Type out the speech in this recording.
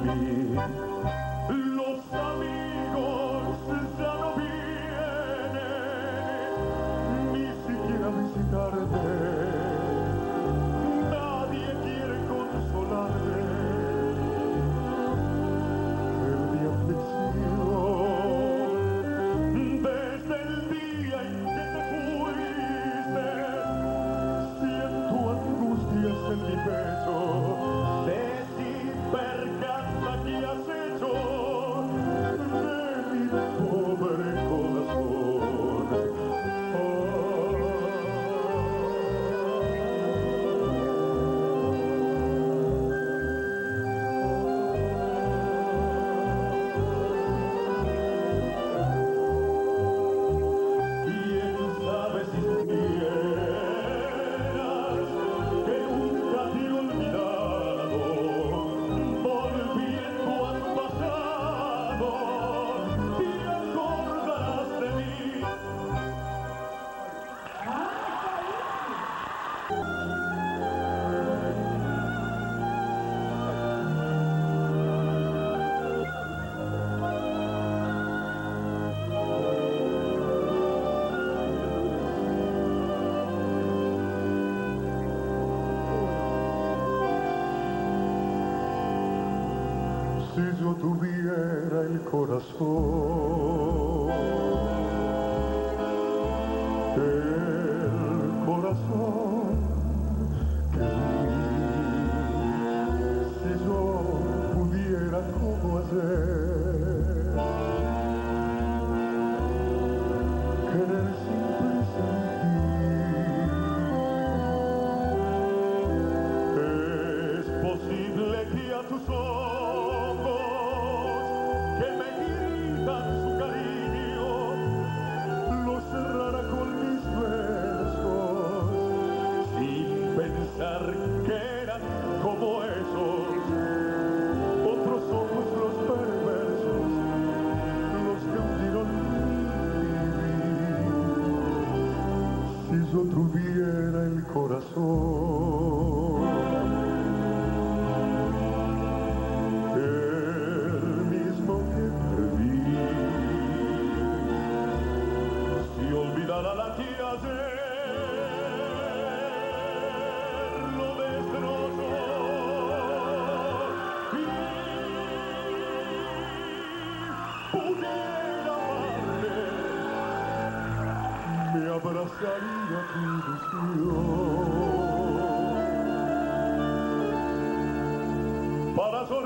mí. Los amigos ya no vienen ni siquiera a visitarme. Nadie quiere consolarme. Perdí aflicción desde el día en que te fuiste. Siento angustias en mi pecho de ti, percanta que has hecho de mi pobre corazón. ¿Quién sabe si supieras que nunca te he olvidado? Volviendo al pasado, te acordarás de mí. Si yo tuviera el corazón que di, si yo pudiera como ayer querer sin sentir, es posible que a tus ojos que me gritan su cariño lo cerrara con mis besos, sin pensar que eran como esos otros ojos, los perversos, los que hundieron mi vida. Si yo tuviera el corazón el mismo que perdí, si olvidara la que ayer lo destrozó y pudiera amarte, me abrazaría tu ilusión para